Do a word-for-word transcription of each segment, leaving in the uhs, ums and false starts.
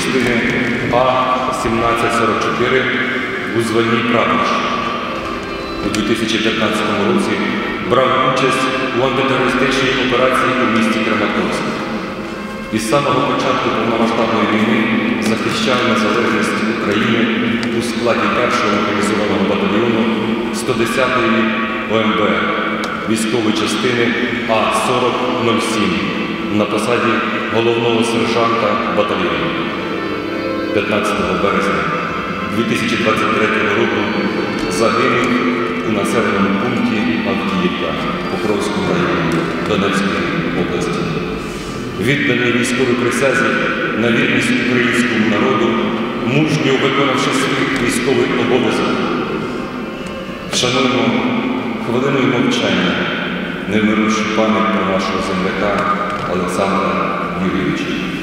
частини А сімнадцять сорок чотири у званні прапорщик. У дві тисячі п'ятнадцятому році брав участь у антитерористичній операції у місті Краматорськ. Із самого початку повномасштабної війни захищав незалежність України у складі першого механізованого батальйону сто десятої О Ем Бе військової частини А сорок нуль сім на посаді головного сержанта батальйону. п'ятнадцятого березня дві тисячі двадцять третього року загинув у населеному пункті Авдіївка Покровського району Донецької області. Відданий військовій присязі на вірність українському народу, мужньо виконавши свій військовий обов'язок. Вшануємо хвилиною мовчання невмирущу пам'ять про нашого земляка Олександра Юрійовича.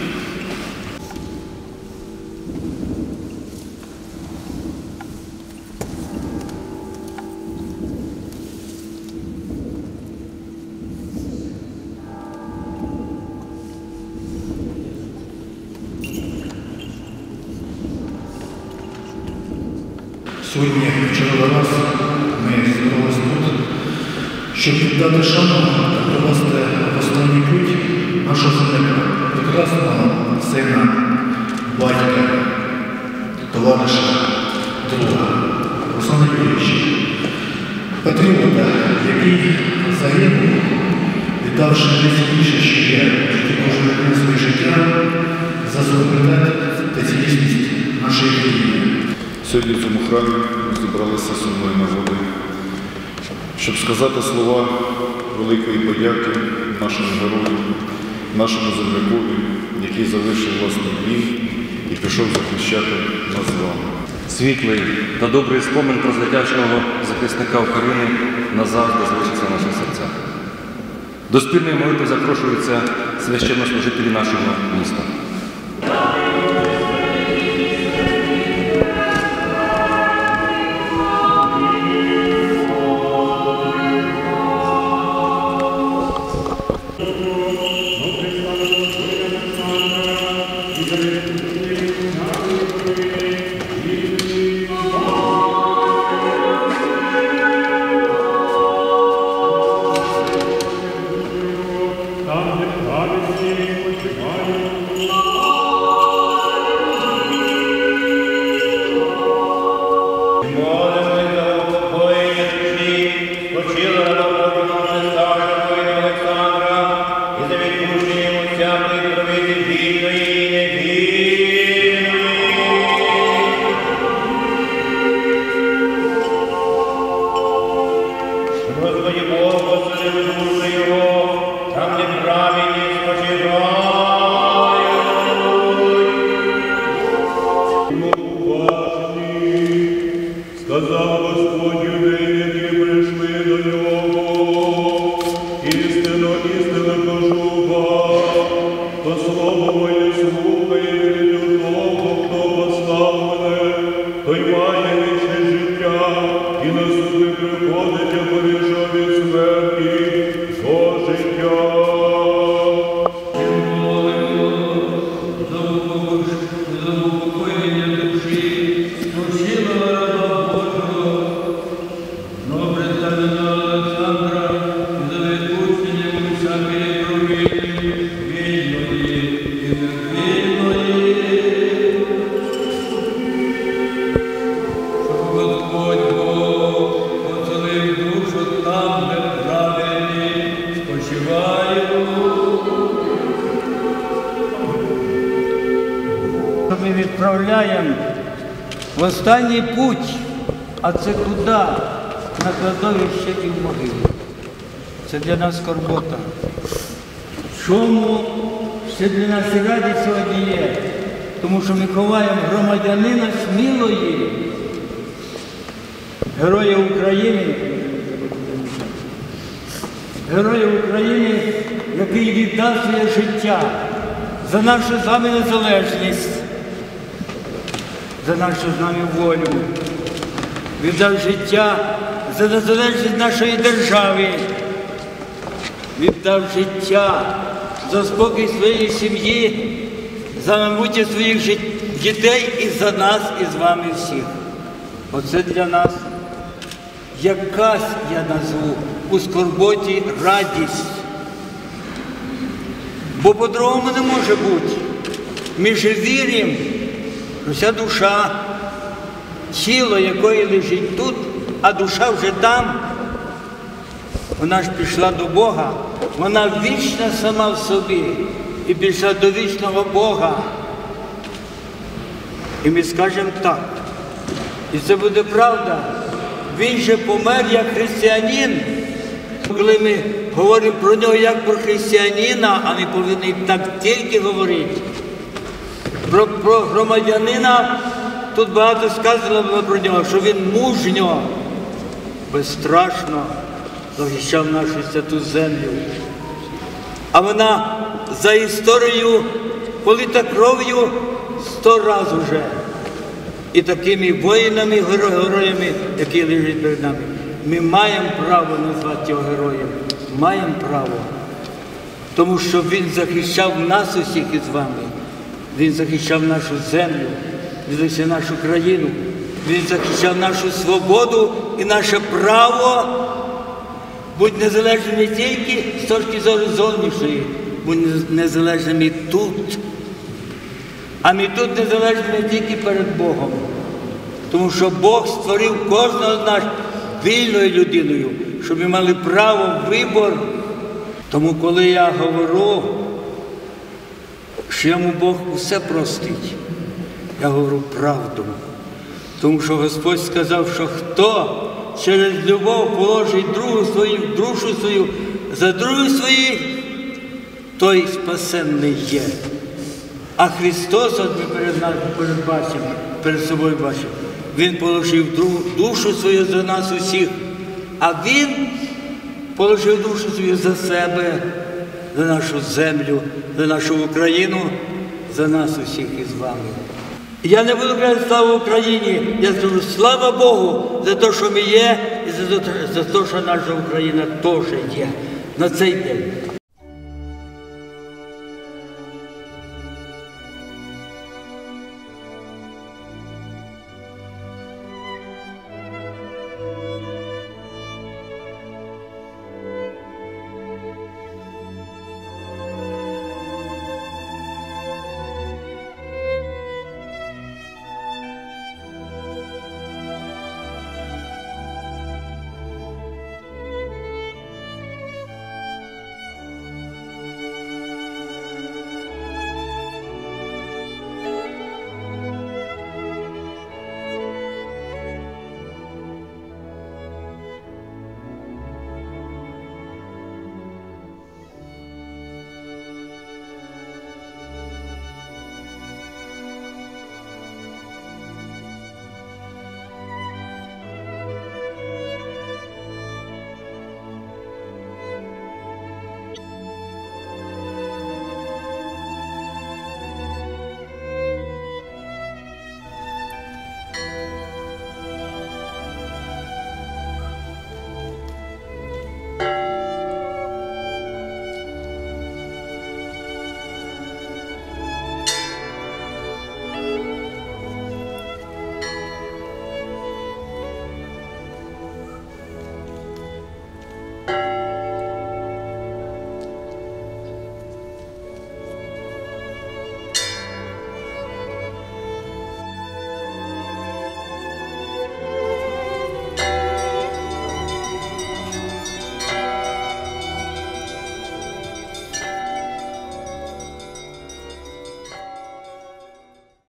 Сьогодні, в черговий раз, ми зібралися тут, щоб віддати шану та провести в останній путь нашого земляка, прекрасного сина, батька, товариша, друга, Олександра Юрійовича, патріота, який загинув, віддавши найцінніше, що є в житті кожного дня своє життя, за суверенітет та цілісність нашої країни. Сьогодні в цьому храмі ми зібралися сумної нагоди, щоб сказати слова великої подяки нашому герою, нашому землякові, який залишив власний дім і пішов захищати нас з вами. Світлий та добрий спомин про звитяжного захисника України назавжди залишиться в наших серцях. До спільної молитви запрошуються священнослужителі нашого міста. Сказав Господь юдеям, які прийшли до нього, істинно, істинно кажу вам, то слово моє слухає від того, хто послав мене, той має вічне життя, і на суди приходить, а перейшов від смерті до життя. Ми відправляємо в останній путь, а це куди? На кладовище і в могилу. Це для нас скорбота. Чому ще для нас і радість сьогодні є? Тому що ми ховаємо громадянина смілої, Героя України, Героя України, який віддав своє життя за нашу з вами незалежність, за нашу з нами волю, віддав життя за незалежність нашої держави, віддав життя за спокій своєї сім'ї, за майбутнє своїх дітей і за нас, і з вами всіх. Оце для нас якась, я назву, у скорботі радість. Бо по-другому не може бути. Ми же віримо, що вся душа, тіло якої лежить тут, а душа вже там, вона ж пішла до Бога, вона вічна сама в собі і пішла до вічного Бога. І ми скажемо так, і це буде правда, він же помер як християнин. Коли ми говоримо про нього як про християнина, а ми повинні так тільки говорити. Про, про громадянина тут багато сказано було про нього, що він мужньо, безстрашно захищав нашу святу землю. А вона за історією полита кров'ю сто разів уже. І такими воїнами, героями, які лежать перед нами. Ми маємо право назвати його героєм. Маємо право. Тому що він захищав нас усіх із вами. Він захищав нашу землю, він захищав нашу країну. Він захищав нашу свободу і наше право бути незалежними не тільки з точки зору зовнішньої, бути незалежними тут. А ми тут незалежні не тільки перед Богом. Тому що Бог створив кожного з нас вільною людиною, щоб ми мали право вибор. Тому коли я говорю, що йому Бог усе простить, я говорю правду. Тому що Господь сказав, що хто через любов положить другу свою, душу свою за другу свою, той спасенний є. А Христос, от ми перед нами перед бачимо, перед собою бачимо, Він положив душу свою за нас усіх, а Він положив душу свою за себе, за нашу землю, за нашу Україну, за нас усіх із вами. Я не буду казати слава Україні, я скажу слава Богу за те, що ми є, і за те, що наша Україна теж є на цей день.